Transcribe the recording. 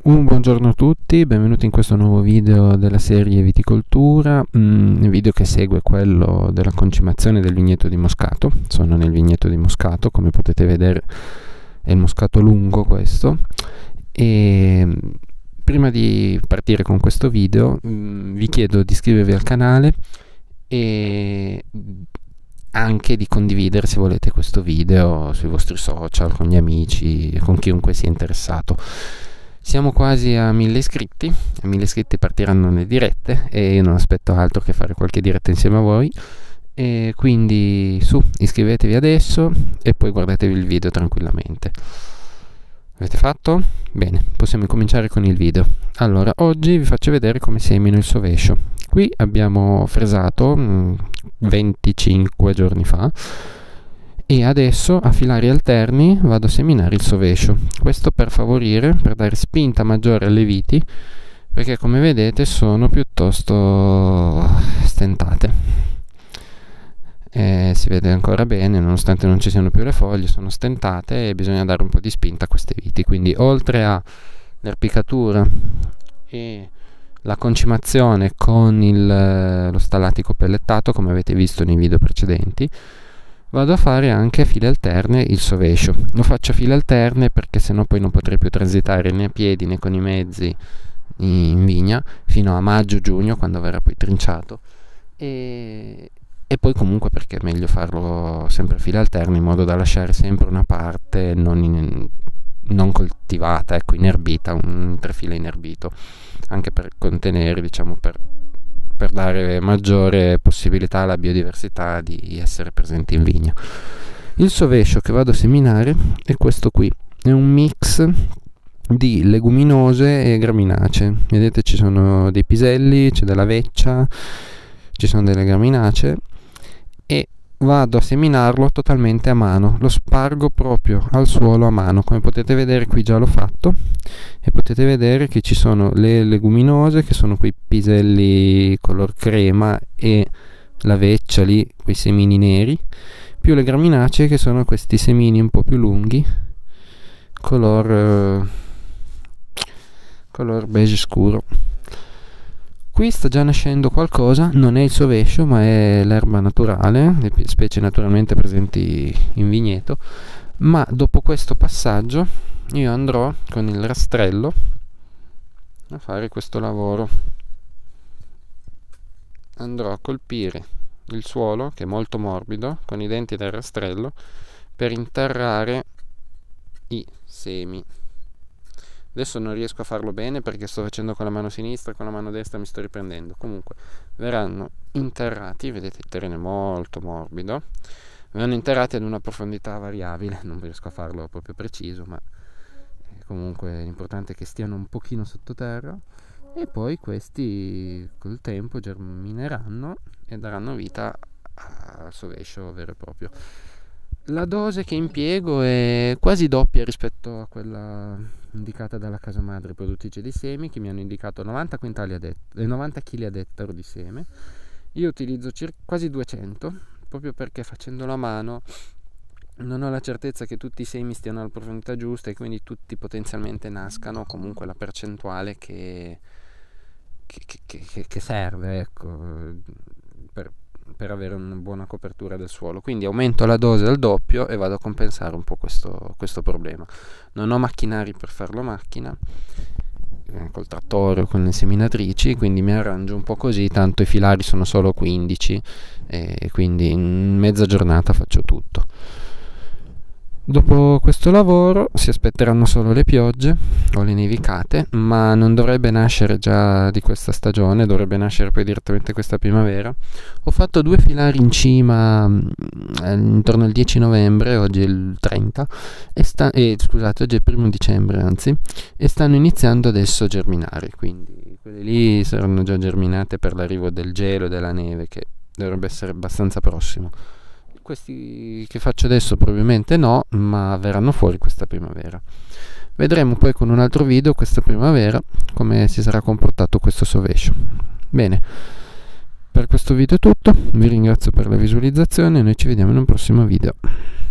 Un buongiorno a tutti, benvenuti in questo nuovo video della serie viticoltura, video che segue quello della concimazione del vigneto di Moscato. Sono nel vigneto di Moscato, come potete vedere è il Moscato lungo questo, e prima di partire con questo video vi chiedo di iscrivervi al canale e anche di condividere, se volete, questo video sui vostri social, con gli amici e con chiunque sia interessato. Siamo quasi a 1000 iscritti, a 1000 iscritti partiranno le dirette e io non aspetto altro che fare qualche diretta insieme a voi, e quindi iscrivetevi adesso e poi guardatevi il video tranquillamente. Avete fatto? Bene, possiamo cominciare con il video. Allora, oggi vi faccio vedere come semino il sovescio. Qui abbiamo fresato 25 giorni fa e adesso a filari alterni vado a seminare il sovescio. Questo per dare spinta maggiore alle viti, perché come vedete sono piuttosto stentate. Si vede ancora bene, nonostante non ci siano più le foglie, sono stentate e bisogna dare un po' di spinta a queste viti. Quindi oltre all'erpicatura e la concimazione con lo stallatico pellettato, come avete visto nei video precedenti, vado a fare anche a file alterne il sovescio. Lo faccio a file alterne perché sennò poi non potrei più transitare né a piedi né con i mezzi in vigna fino a maggio-giugno, quando verrà poi trinciato, e poi comunque perché è meglio farlo sempre a file alterne, in modo da lasciare sempre una parte non coltivata, ecco, inerbita, un trefila inerbito, anche per contenere, diciamo, per dare maggiore possibilità alla biodiversità di essere presente in vigna. Il sovescio che vado a seminare è questo qui, è un mix di leguminose e graminacee. Vedete, ci sono dei piselli, c'è della veccia, ci sono delle graminacee, e vado a seminarlo totalmente a mano. Lo spargo proprio al suolo a mano, come potete vedere qui già l'ho fatto, e potete vedere che ci sono le leguminose, che sono quei piselli color crema, e la veccia lì, quei semini neri, più le graminacee, che sono questi semini un po' più lunghi, color beige scuro. Qui sta già nascendo qualcosa, non è il sovescio ma è l'erba naturale, le specie naturalmente presenti in vigneto. Ma dopo questo passaggio io andrò con il rastrello a fare questo lavoro. Andrò a colpire il suolo, che è molto morbido, con i denti del rastrello, per interrare i semi. Adesso non riesco a farlo bene perché sto facendo con la mano sinistra, con la mano destra mi sto riprendendo. Comunque verranno interrati, vedete il terreno è molto morbido, verranno interrati ad una profondità variabile, non riesco a farlo proprio preciso, ma comunque l'importante è che stiano un pochino sottoterra, e poi questi col tempo germineranno e daranno vita al sovescio vero e proprio. La dose che impiego è quasi doppia rispetto a quella indicata dalla casa madre produttrice di semi, che mi hanno indicato 90 kg ad ettaro di seme. Io utilizzo quasi 200, proprio perché facendolo a mano non ho la certezza che tutti i semi stiano alla profondità giusta e quindi tutti potenzialmente nascano comunque la percentuale che serve, ecco, per avere una buona copertura del suolo. Quindi aumento la dose al doppio e vado a compensare un po' questo problema. Non ho macchinari per farlo a macchina, col trattore o con le seminatrici, quindi mi arrangio un po' così, tanto i filari sono solo 15 e quindi in mezza giornata faccio tutto. Dopo questo lavoro si aspetteranno solo le piogge o le nevicate, ma non dovrebbe nascere già di questa stagione, dovrebbe nascere poi direttamente questa primavera. Ho fatto 2 filari in cima intorno al 10 novembre, oggi è il 30, scusate, oggi è il 1 dicembre anzi, e stanno iniziando adesso a germinare, quindi quelle lì saranno già germinate per l'arrivo del gelo e della neve, che dovrebbe essere abbastanza prossimo. Questi che faccio adesso probabilmente no, ma verranno fuori questa primavera. Vedremo poi con un altro video questa primavera come si sarà comportato questo sovescio. Bene, per questo video è tutto, vi ringrazio per la visualizzazione e noi ci vediamo in un prossimo video.